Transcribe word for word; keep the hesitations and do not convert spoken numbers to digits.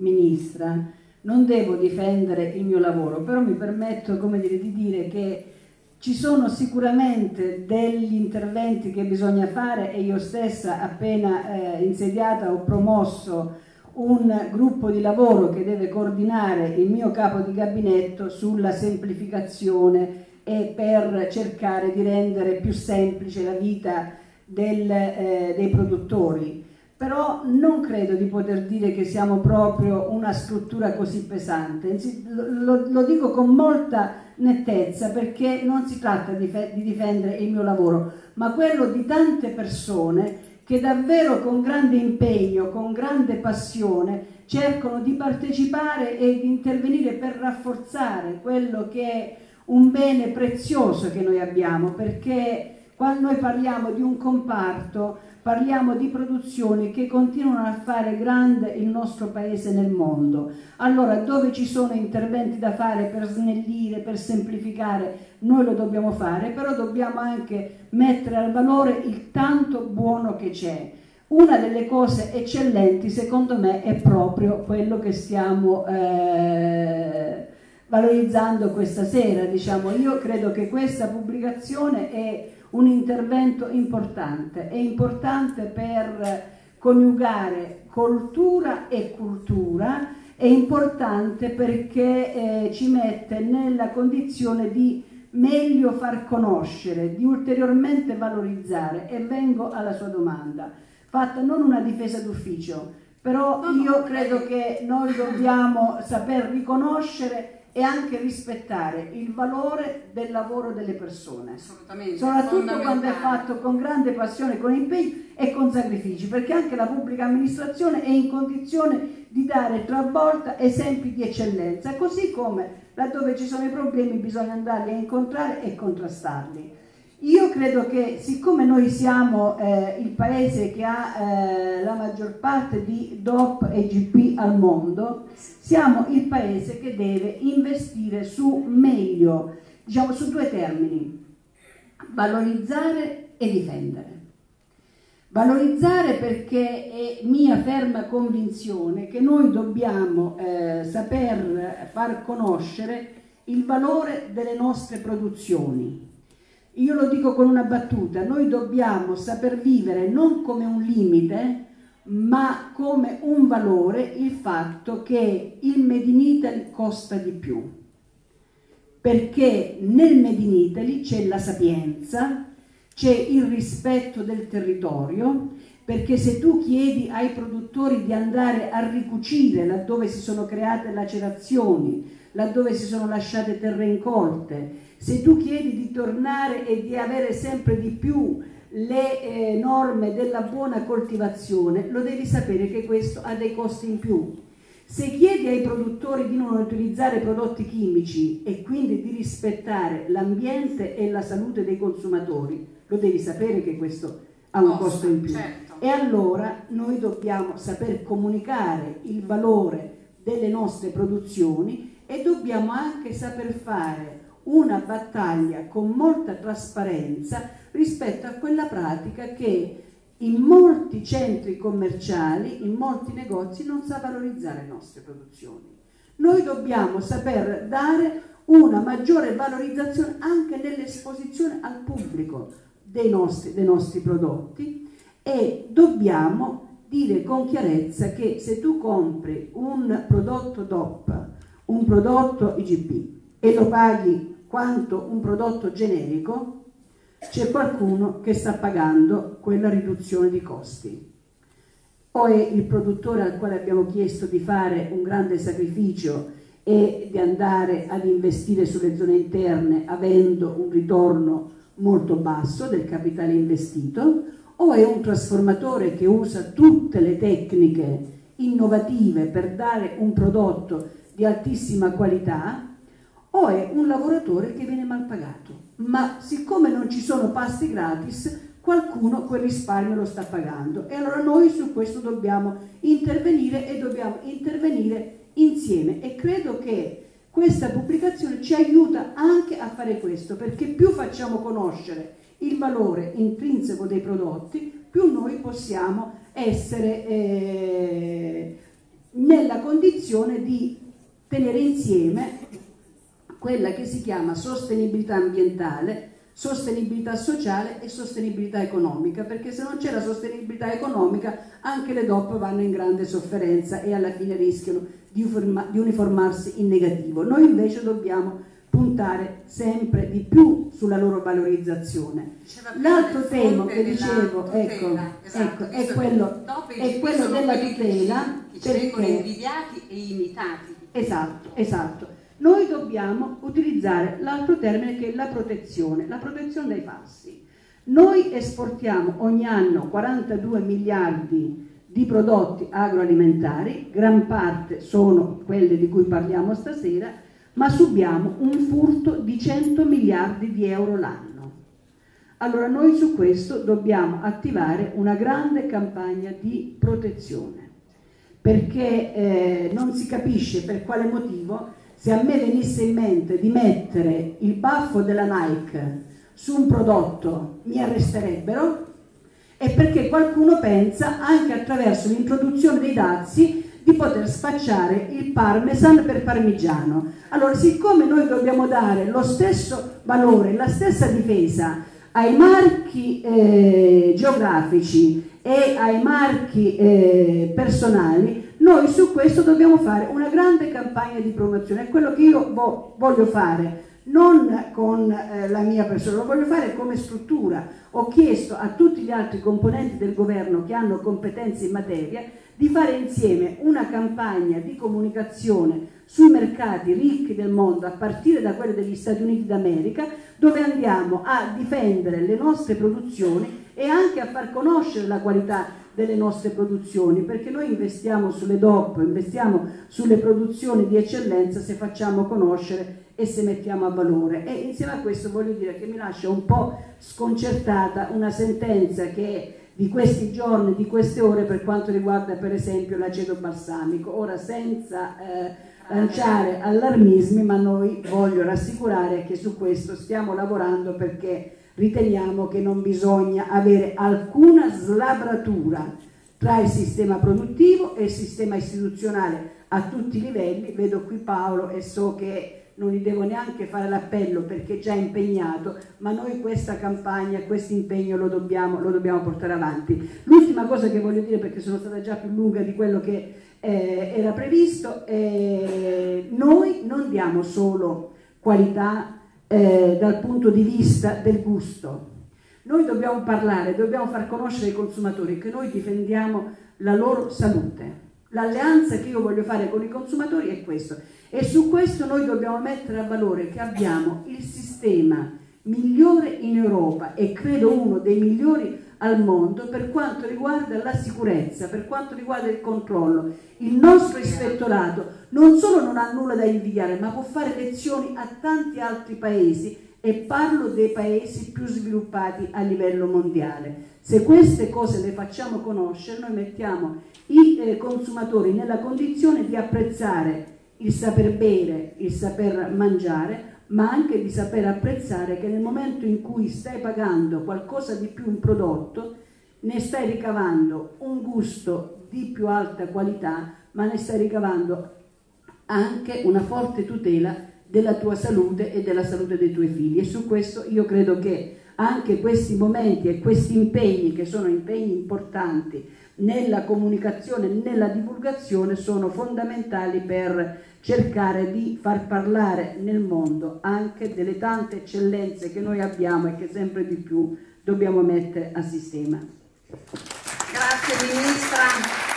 ministra, non devo difendere il mio lavoro, però mi permetto, come dire, di dire che ci sono sicuramente degli interventi che bisogna fare, e io stessa appena eh, insediata ho promosso un gruppo di lavoro che deve coordinare il mio capo di gabinetto sulla semplificazione e per cercare di rendere più semplice la vita del, eh, dei produttori. Però non credo di poter dire che siamo proprio una struttura così pesante, lo, lo dico con molta nettezza, perché non si tratta di, di difendere il mio lavoro, ma quello di tante persone che davvero con grande impegno, con grande passione cercano di partecipare e di intervenire per rafforzare quello che è un bene prezioso che noi abbiamo, perché quando noi parliamo di un comparto parliamo di produzioni che continuano a fare grande il nostro paese nel mondo. Allora, dove ci sono interventi da fare per snellire, per semplificare, noi lo dobbiamo fare, però dobbiamo anche mettere al valore il tanto buono che c'è. Una delle cose eccellenti, secondo me, è proprio quello che stiamo eh, valorizzando questa sera. Diciamo, io credo che questa pubblicazione è un intervento importante, è importante per coniugare cultura e cultura, è importante perché eh, ci mette nella condizione di meglio far conoscere, di ulteriormente valorizzare, e vengo alla sua domanda, fatta non una difesa d'ufficio, però io credo che noi dobbiamo saper riconoscere e anche rispettare il valore del lavoro delle persone, assolutamente, soprattutto quando è fatto con grande passione, con impegno e con sacrifici, perché anche la pubblica amministrazione è in condizione di dare talvolta esempi di eccellenza, così come laddove ci sono i problemi bisogna andarli a incontrare e contrastarli. Io credo che siccome noi siamo eh, il paese che ha eh, la maggior parte di D O P e G P al mondo, siamo il paese che deve investire su meglio, diciamo su due termini, valorizzare e difendere. Valorizzare perché è mia ferma convinzione che noi dobbiamo eh, saper far conoscere il valore delle nostre produzioni. Io lo dico con una battuta, noi dobbiamo saper vivere non come un limite, ma come un valore il fatto che il Made in Italy costa di più, perché nel Made in Italy c'è la sapienza, c'è il rispetto del territorio, perché se tu chiedi ai produttori di andare a ricucire laddove si sono create lacerazioni, laddove si sono lasciate terre incolte, se tu chiedi di tornare e di avere sempre di più le eh, norme della buona coltivazione, lo devi sapere che questo ha dei costi in più. Se chiedi ai produttori di non utilizzare prodotti chimici e quindi di rispettare l'ambiente e la salute dei consumatori, lo devi sapere che questo ha un Costa, costo in più. certo. E allora noi dobbiamo saper comunicare il valore delle nostre produzioni e dobbiamo anche saper fare una battaglia con molta trasparenza rispetto a quella pratica che in molti centri commerciali, in molti negozi non sa valorizzare le nostre produzioni. Noi dobbiamo saper dare una maggiore valorizzazione anche nell'esposizione al pubblico dei nostri, dei nostri prodotti, e dobbiamo dire con chiarezza che se tu compri un prodotto D O P, un prodotto I G P e lo paghi quanto un prodotto generico, c'è qualcuno che sta pagando quella riduzione di costi. O è il produttore al quale abbiamo chiesto di fare un grande sacrificio e di andare ad investire sulle zone interne avendo un ritorno molto basso del capitale investito, o è un trasformatore che usa tutte le tecniche innovative per dare un prodotto di altissima qualità, o è un lavoratore che viene mal pagato. Ma siccome non ci sono pasti gratis, qualcuno quel risparmio lo sta pagando, e allora noi su questo dobbiamo intervenire e dobbiamo intervenire insieme, e credo che questa pubblicazione ci aiuta anche a fare questo, perché più facciamo conoscere il valore intrinseco dei prodotti, più noi possiamo essere eh, nella condizione di tenere insieme quella che si chiama sostenibilità ambientale, sostenibilità sociale e sostenibilità economica, perché se non c'è la sostenibilità economica anche le D O P vanno in grande sofferenza e alla fine rischiano di uniformarsi in negativo. Noi invece dobbiamo puntare sempre di più sulla loro valorizzazione. L'altro tema che dicevo, ecco, esatto, ecco, è quello, è quello della tutela, che ci vengono invidiati e imitati. Esatto, esatto. Noi dobbiamo utilizzare l'altro termine che è la protezione, la protezione dai falsi. Noi esportiamo ogni anno quarantadue miliardi di prodotti agroalimentari, gran parte sono quelle di cui parliamo stasera, ma subiamo un furto di cento miliardi di euro l'anno. Allora noi su questo dobbiamo attivare una grande campagna di protezione, perché eh, non si capisce per quale motivo, se a me venisse in mente di mettere il baffo della Nike su un prodotto mi arresterebbero, e perché qualcuno pensa anche attraverso l'introduzione dei dazi di poter spacciare il parmesan per parmigiano. Allora, siccome noi dobbiamo dare lo stesso valore, la stessa difesa ai marchi eh, geografici e ai marchi eh, personali, noi su questo dobbiamo fare una grande campagna di promozione. È quello che io vo voglio fare, non con eh, la mia persona, lo voglio fare come struttura. Ho chiesto a tutti gli altri componenti del governo che hanno competenze in materia di fare insieme una campagna di comunicazione sui mercati ricchi del mondo, a partire da quelli degli Stati Uniti d'America, dove andiamo a difendere le nostre produzioni e anche a far conoscere la qualità delle nostre produzioni, perché noi investiamo sulle D O P, investiamo sulle produzioni di eccellenza se facciamo conoscere e se mettiamo a valore. E insieme a questo voglio dire che mi lascia un po' sconcertata una sentenza che di questi giorni, di queste ore, per quanto riguarda per esempio l'aceto balsamico. Ora, senza eh, lanciare allarmismi, ma noi voglio rassicurare che su questo stiamo lavorando, perché riteniamo che non bisogna avere alcuna slabratura tra il sistema produttivo e il sistema istituzionale a tutti i livelli. Vedo qui Paolo e so che non gli devo neanche fare l'appello perché è già impegnato, ma noi questa campagna, questo impegno lo dobbiamo, lo dobbiamo portare avanti. L'ultima cosa che voglio dire, perché sono stata già più lunga di quello che eh, era previsto, eh, noi non diamo solo qualità eh, dal punto di vista del gusto. Noi dobbiamo parlare, dobbiamo far conoscere ai consumatori che noi difendiamo la loro salute. L'alleanza che io voglio fare con i consumatori è questo, e su questo noi dobbiamo mettere a valore che abbiamo il sistema migliore in Europa e credo uno dei migliori al mondo per quanto riguarda la sicurezza, per quanto riguarda il controllo. Il nostro ispettorato non solo non ha nulla da invidiare, ma può fare lezioni a tanti altri paesi, e parlo dei paesi più sviluppati a livello mondiale. Se queste cose le facciamo conoscere, noi mettiamo i eh, consumatori nella condizione di apprezzare il saper bere, il saper mangiare, ma anche di saper apprezzare che nel momento in cui stai pagando qualcosa di più un prodotto, ne stai ricavando un gusto di più alta qualità, ma ne stai ricavando anche una forte tutela della tua salute e della salute dei tuoi figli. E su questo io credo che anche questi momenti e questi impegni, che sono impegni importanti nella comunicazione, nella divulgazione, sono fondamentali per cercare di far parlare nel mondo anche delle tante eccellenze che noi abbiamo e che sempre di più dobbiamo mettere a sistema. Grazie Ministra.